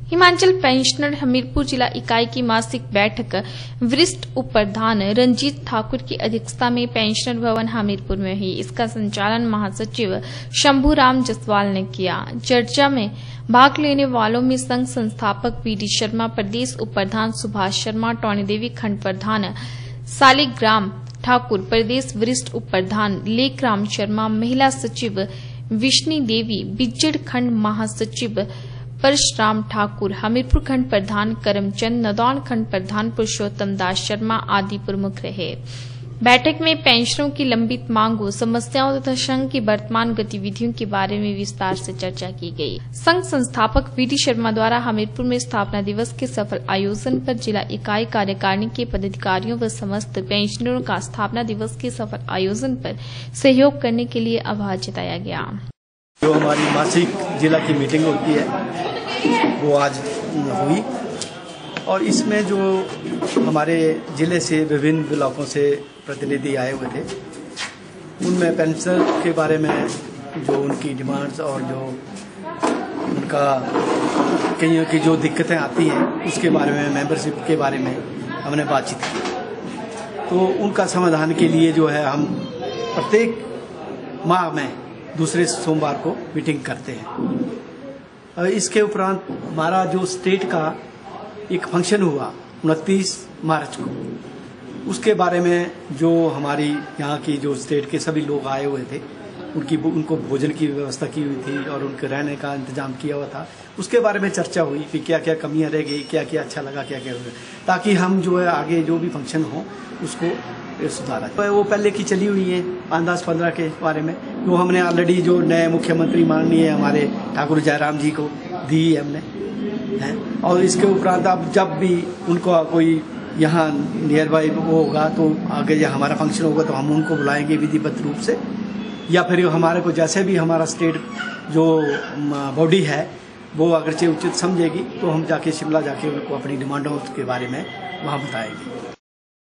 Himachal pensioner Hamirpur जिला इकाई की मासिक बैठक वरिष्ठ उपप्रधान रंजीत ठाकुर की अध्यक्षता में पेंशनर भवन हमीरपुर में हुई। इसका संचालन महासचिव शंभूराम जसवाल ने किया। चर्चा में भाग लेने वालों में संघ संस्थापक पीडी शर्मा, प्रदेश उपप्रधान सुभाष शर्मा, टोनी देवी खंड प्रधान सालिग्राम ठाकुर, प्रदेश वरिष्ठ उपप्रधान लेखराम शर्मा, महिला सचिव विष्णु देवी, बिज्जड़ खंड महासचिव परशुराम ठाकुर, हमीरपुर खंड प्रधान करमचंद, नदौन खंड प्रधान पुरुषोत्तम दास शर्मा आदि प्रमुख रहे। बैठक में पेंशनरों की लंबित मांगों, समस्याओं तथा संघ की वर्तमान गतिविधियों के बारे में विस्तार से चर्चा की गई। संघ संस्थापक पीडी शर्मा द्वारा हमीरपुर में स्थापना दिवस के सफल आयोजन पर जिला इकाई कार्यकारिणी के पदाधिकारियों व समस्त पेंशनरों का स्थापना दिवस के सफल आयोजन पर सहयोग करने के लिए आभार जताया गया। जो हमारी मासिक जिला की मीटिंग होती है वो आज हुई और इसमें जो हमारे जिले से विभिन्न ब्लॉकों से प्रतिनिधि आए हुए थे, उनमें पेंशन के बारे में जो उनकी डिमांड्स और जो उनका कईयों की जो दिक्कतें आती हैं उसके बारे में, मेंबरशिप के बारे में हमने बातचीत की। तो उनका समाधान के लिए जो है हम प्रत्येक माह में दूसरे सोमवार को मीटिंग करते हैं। इसके उपरांत हमारा जो स्टेट का एक फंक्शन हुआ 29 मार्च को, उसके बारे में जो हमारी यहाँ की जो स्टेट के सभी लोग आए हुए थे, उनको भोजन की व्यवस्था की हुई थी और उनके रहने का इंतजाम किया हुआ था। उसके बारे में चर्चा हुई कि क्या क्या कमियां रह गई, क्या क्या अच्छा लगा, क्या क्या हुआ, ताकि हम जो है आगे जो भी फंक्शन हो उसको सुधारा। वो पहले की चली हुई है 5-10-15 के बारे में, वो हमने ऑलरेडी जो नए मुख्यमंत्री माननीय हमारे ठाकुर जयराम जी को दी है हमने है। और इसके उपरांत अब जब भी उनको कोई यहाँ नियर बाई वो होगा तो आगे जब हमारा फंक्शन होगा तो हम उनको बुलाएंगे विधिवत रूप से, या फिर हमारे को जैसे भी हमारा स्टेट जो बॉडी है वो अगरचे उचित समझेगी तो हम जाके शिमला जाके उनको अपनी डिमांडों के बारे में वहाँ बताएंगे।